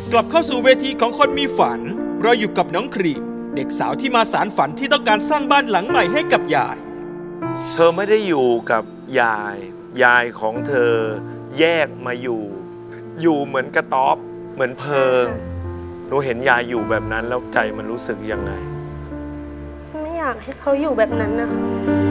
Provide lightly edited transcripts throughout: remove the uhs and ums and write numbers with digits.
กลับเข้าสู่เวทีของคนมีฝันเราอยู่กับน้องครีมเด็กสาวที่มาสานฝันที่ต้องการสร้างบ้านหลังใหม่ให้กับยายเธอไม่ได้อยู่กับยายของเธอแยกมาอยู่เหมือนกระต๊อบเหมือนเพิงหนูเห็นยายอยู่แบบนั้นแล้วใจมันรู้สึกยังไงไม่อยากให้เขาอยู่แบบนั้นนะคะ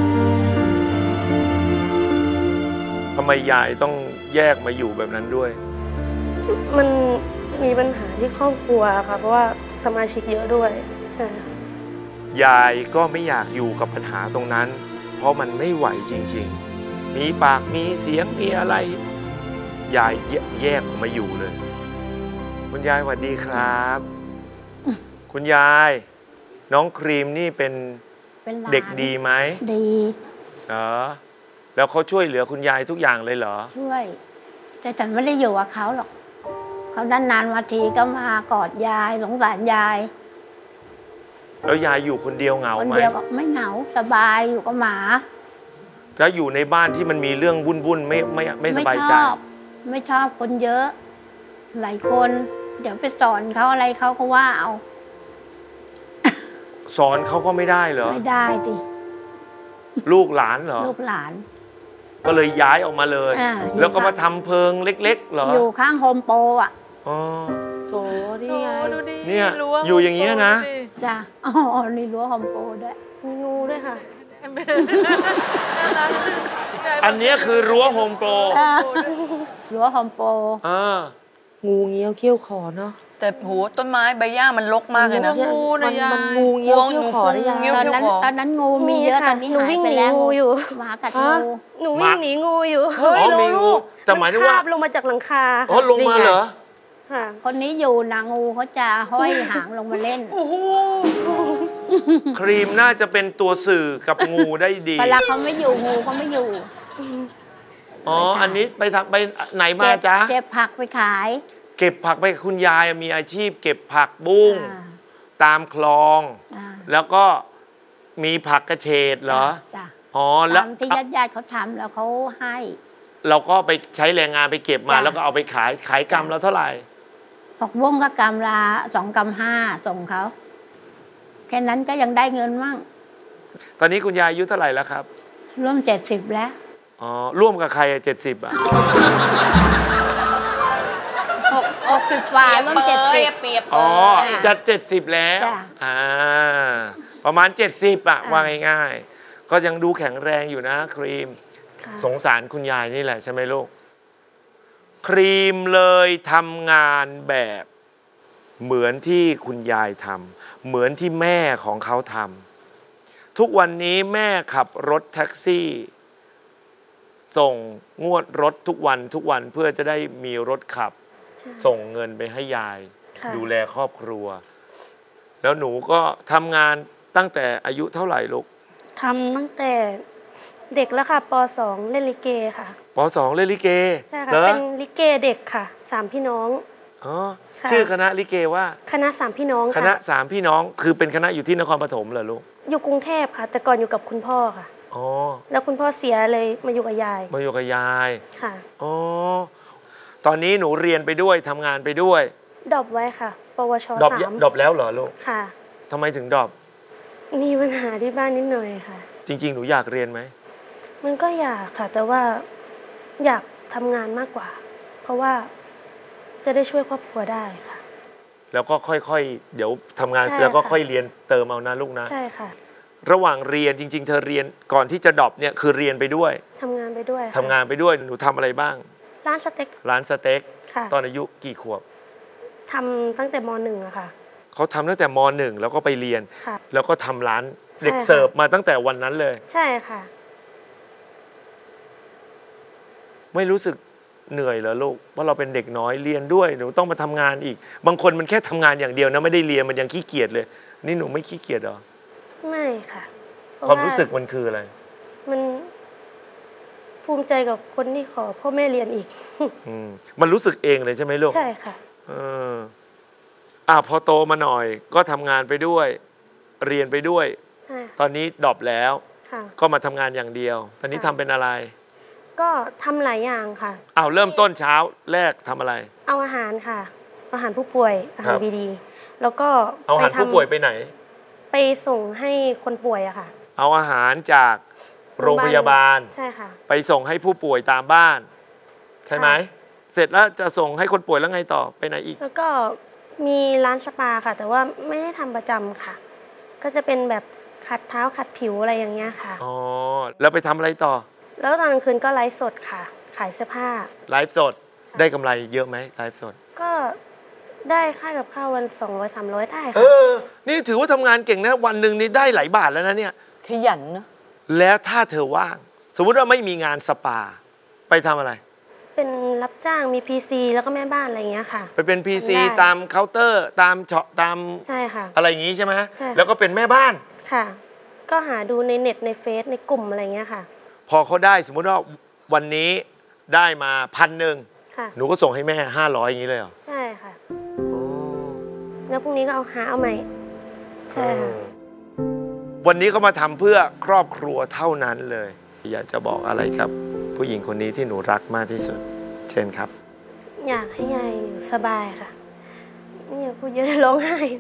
ทำไมยายต้องแยกมาอยู่แบบนั้นด้วยมันมีปัญหาที่ครอบครัวค่ะเพราะว่าสมาชิกเยอะด้วยใช่ยายก็ไม่อยากอยู่กับปัญหาตรงนั้นเพราะมันไม่ไหวจริงๆมีปากมีเสียงมีอะไรยายแยกออกมาอยู่เลยคุณยายสวัสดีครับคุณยายน้องครีมนี่เป็นเด็กดีไหมดีเหรอแล้วเขาช่วยเหลือคุณยายทุกอย่างเลยเหรอช่วยแต่ฉันไม่ได้อยู่กับเขาหรอกเขานานๆมาทีก็มากอดยายสงสารยายแล้วยายอยู่คนเดียวเหงาไหมคนเดียวไม่เหงาสบายอยู่กับหมาแล้วอยู่ในบ้านที่มันมีเรื่องวุ่นๆไม่สบายใจไม่ชอบคนเยอะหลายคนเดี๋ยวไปสอนเขาอะไรเขาก็ว่าเอาสอนเขาก็ไม่ได้เหรอไม่ได้สิลูกหลานเหรอลูกหลานก็เลยย้ายออกมาเลยแล้วก็มาทำเพิงเล็กๆเหรออยู่ข้างโฮมโปรอ่ะอ๋อโถนี่ไงเนี่ยอยู่อย่างเงี้ยนะจ้ะอ๋อนี่รั้วโฮมโปรด้วยมีงูด้วยค่ะอันนี้คือรั้วโฮมโปรรั้วโฮมโปรงูเงี้ยวเขี้ยวขอเนาะแต่หูต้นไม้ใบหญ้ามันรกมากเลยนะงูนะยายมันงูเงี้ยวเขี้ยวขอนะยายตอนนั้นงูมีเยอะตอนนี้หายไปแล้วงูอยู่หมากัดงูหนูวิ่งหนีงูอยู่เฮ้ยมีงูแต่หมายถึงว่าลงมาจากหลังคาอ๋อลงมาเหรอคนนี้อยู่นะงูเขาจะห้อยหางลงมาเล่นครีมน่าจะเป็นตัวสื่อกับงูได้ดีเวลาเขาไม่อยู่งูเขาไม่อยู่อ๋ออันนี้ไปไหนมาจ๊ะเก็บผักไปขายเก็บผักไปคุณยายมีอาชีพเก็บผักบุ้งตามคลองแล้วก็มีผักกระเฉดเหรออ๋อแล้วที่ญาติเขาทำแล้วเขาให้เราก็ไปใช้แรงงานไปเก็บมาแล้วก็เอาไปขายกรัมแล้วเท่าไหร่ผักบุ้งก็กรัมละ2 กรัม 5ส่งเขาแค่นั้นก็ยังได้เงินมั่งตอนนี้คุณยายอายุเท่าไหร่แล้วครับร่วม70แล้วอ๋อร่วมกับใคร70อ่ะ 60 ฝ่าร่วม70 เปรียบอ๋อจะ70แล้วประมาณ70อ่ะว่าง่ายๆก็ยังดูแข็งแรงอยู่นะครีมสงสารคุณยายนี่แหละใช่ไหมลูกครีมเลยทำงานแบบเหมือนที่คุณยายทำเหมือนที่แม่ของเขาทำทุกวันนี้แม่ขับรถแท็กซี่ส่งงวดรถทุกวันเพื่อจะได้มีรถขับส่งเงินไปให้ยายดูแลครอบครัวแล้วหนูก็ทำงานตั้งแต่อายุเท่าไหร่ลูกทำตั้งแต่เด็กแล้วค่ะป.2 เล่นลิเกค่ะป.2 เล่นลิเกใช่ค่ะเป็นลิเกเด็กค่ะ3พี่น้องอ๋อชื่อคณะลิเกว่าคณะ3พี่น้องคณะ3พี่น้องคือเป็นคณะอยู่ที่นครปฐมเหรอลูกอยู่กรุงเทพค่ะแต่ก่อนอยู่กับคุณพ่อค่ะอ๋อแล้วคุณพ่อเสียเลยมาอยู่กับยายค่ะอ๋อตอนนี้หนูเรียนไปด้วยทำงานไปด้วยดรอปไว้ค่ะปวช 3ดรอปแล้วเหรอลูกค่ะทำไมถึงดรอปมีปัญหาที่บ้านนิดหน่อยค่ะจริงๆหนูอยากเรียนไหมมันก็อยากค่ะแต่ว่าอยากทำงานมากกว่าเพราะว่าจะได้ช่วยครอบครัวได้ค่ะแล้วก็ค่อยๆเดี๋ยวทำงานแล้วก็ค่อยเรียนเติมเอานะลูกนะใช่ค่ะระหว่างเรียนจริงๆเธอเรียนก่อนที่จะดรอปเนี่ยคือเรียนไปด้วยทำงานไปด้วยหนูทำอะไรบ้างร้านสเต็กตอนอายุกี่ขวบทำตั้งแต่ม.1อะค่ะเขาทำตั้งแต่ม.1แล้วก็ไปเรียนแล้วก็ทำร้านเด็กเสิร์ฟมาตั้งแต่วันนั้นเลยใช่ค่ะไม่รู้สึกเหนื่อยเหรอลูกเพราะเราเป็นเด็กน้อยเรียนด้วยหนูต้องมาทำงานอีกบางคนมันแค่ทำงานอย่างเดียวนะไม่ได้เรียนมันยังขี้เกียจเลยนี่หนูไม่ขี้เกียจหรอไม่ค่ะความรู้สึกมันคืออะไรมันภูมิใจกับคนที่ขอพ่อแม่เรียนอีกมันรู้สึกเองเลยใช่ไหมลูกใช่ค่ะพอโตมาหน่อยก็ทำงานไปด้วยเรียนไปด้วยตอนนี้ดรอปแล้วก็มาทำงานอย่างเดียวตอนนี้ทำเป็นอะไรก็ทำหลายอย่างค่ะเริ่มต้นเช้าแรกทำอะไรเอาอาหารค่ะอาหารผู้ป่วยอาหารบีดีแล้วก็เอาอาหารผู้ป่วยไปไหนไปส่งให้คนป่วยอะค่ะเอาอาหารจากโรงพยาบาลใช่ค่ะไปส่งให้ผู้ป่วยตามบ้านใช่ไหมเสร็จแล้วจะส่งให้คนป่วยแล้วไงต่อไปไหนอีกแล้วก็มีร้านสปาค่ะแต่ว่าไม่ได้ทำประจำค่ะก็จะเป็นแบบขัดเท้าขัดผิวอะไรอย่างเงี้ยค่ะอ๋อแล้วไปทำอะไรต่อแล้วตอนกลางคืนก็ไลฟ์สดค่ะขายเสื้อผ้าไลฟ์สดได้กำไรเยอะไหมไลฟ์สดก็ได้ค่ากับข้าววัน200-300ได้ค่ะนี่ถือว่าทำงานเก่งนะวันหนึ่งนี่ได้หลายบาทแล้วนะเนี่ยขยันนะแล้วถ้าเธอว่างสมมุติว่าไม่มีงานสปาไปทำอะไรเป็นรับจ้างมี PC แล้วก็แม่บ้านอะไรอย่างเงี้ยค่ะไปเป็น PC ตามเคาน์เตอร์ตามช็อปตามใช่ค่ะอะไรอย่างงี้ใช่ไหมแล้วก็เป็นแม่บ้านค่ะก็หาดูในเน็ตในเฟซในกลุ่มอะไรเงี้ยค่ะพอเขาได้สมมุติว่าวันนี้ได้มา1,000ค่ะหนูก็ส่งให้แม่500อย่างนี้เลยเหรอใช่ค่ะแล้วพรุ่งนี้ก็เอาใหม่ใช่ค่ะวันนี้เขามาทำเพื่อครอบครัวเท่านั้นเลยอยากจะบอกอะไรครับผู้หญิงคนนี้ที่หนูรักมากที่สุดเช่นครับอยากให้ยายอยู่สบายค่ะไม่อยากพูดเยอะร้องไห้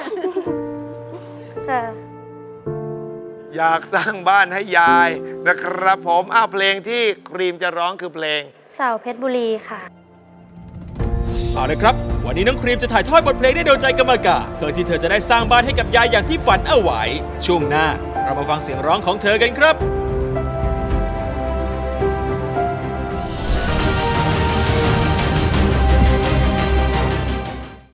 ค่ะอยากสร้างบ้านให้ยายนะครับผมเพลงที่ครีมจะร้องคือเพลงสาวเพชรบุรีค่ะเอาเลยครับวันนี้น้องครีมจะถ่ายทอดบทเพลงได้โดนใจกรรมการเพื่อที่เธอจะได้สร้างบ้านให้กับยายอย่างที่ฝันเอาไว้ช่วงหน้าเรามาฟังเสียงร้องของเธอกันครับ